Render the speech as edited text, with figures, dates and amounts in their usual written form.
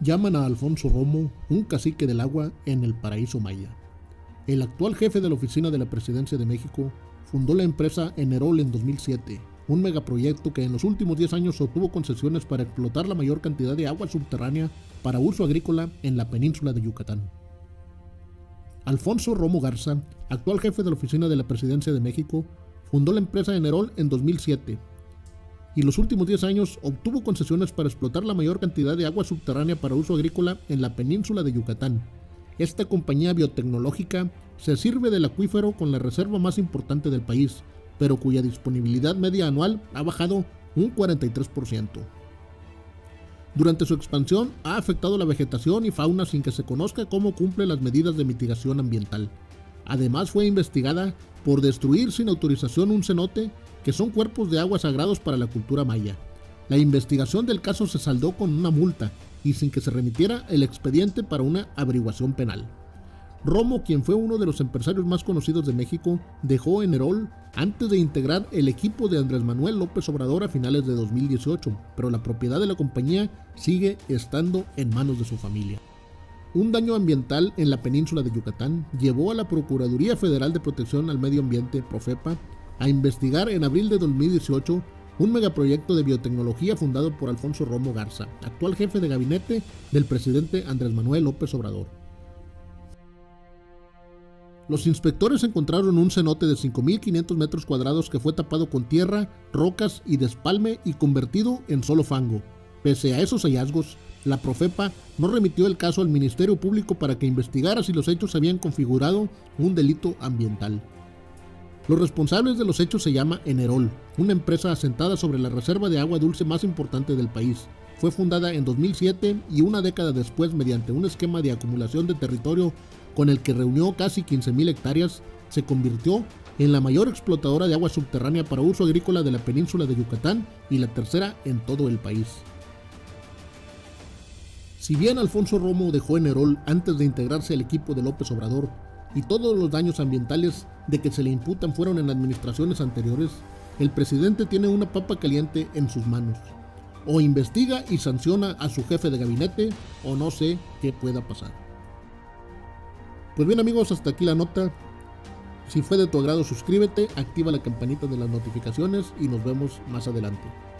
Llaman a Alfonso Romo un cacique del agua en el paraíso maya. El actual jefe de la oficina de la Presidencia de México fundó la empresa Enerol en 2007, un megaproyecto que en los últimos 10 años obtuvo concesiones para explotar la mayor cantidad de agua subterránea para uso agrícola en la península de Yucatán. Alfonso Romo Garza, actual jefe de la oficina de la Presidencia de México, fundó la empresa Enerol en 2007 y los últimos 10 años obtuvo concesiones para explotar la mayor cantidad de agua subterránea para uso agrícola en la península de Yucatán. Esta compañía biotecnológica se sirve del acuífero con la reserva más importante del país, pero cuya disponibilidad media anual ha bajado un 43%. Durante su expansión ha afectado la vegetación y fauna sin que se conozca cómo cumple las medidas de mitigación ambiental. Además fue investigada por destruir sin autorización un cenote, que son cuerpos de agua sagrados para la cultura maya. La investigación del caso se saldó con una multa y sin que se remitiera el expediente para una averiguación penal. Romo, quien fue uno de los empresarios más conocidos de México, dejó Enerol antes de integrar el equipo de Andrés Manuel López Obrador a finales de 2018, pero la propiedad de la compañía sigue estando en manos de su familia. Un daño ambiental en la península de Yucatán llevó a la Procuraduría Federal de Protección al Medio Ambiente, Profepa, a investigar en abril de 2018 un megaproyecto de biotecnología fundado por Alfonso Romo Garza, actual jefe de gabinete del presidente Andrés Manuel López Obrador. Los inspectores encontraron un cenote de 5.500 metros cuadrados que fue tapado con tierra, rocas y despalme y convertido en solo fango. Pese a esos hallazgos, la Profepa no remitió el caso al Ministerio Público para que investigara si los hechos habían configurado un delito ambiental. Los responsables de los hechos se llama Enerol, una empresa asentada sobre la reserva de agua dulce más importante del país. Fue fundada en 2007 y una década después, mediante un esquema de acumulación de territorio con el que reunió casi 15.000 hectáreas, se convirtió en la mayor explotadora de agua subterránea para uso agrícola de la península de Yucatán y la tercera en todo el país. Si bien Alfonso Romo dejó Enerol antes de integrarse al equipo de López Obrador, y todos los daños ambientales de que se le imputan fueron en administraciones anteriores, el presidente tiene una papa caliente en sus manos. O investiga y sanciona a su jefe de gabinete, o no sé qué pueda pasar. Pues bien amigos, hasta aquí la nota. Si fue de tu agrado, suscríbete, activa la campanita de las notificaciones y nos vemos más adelante.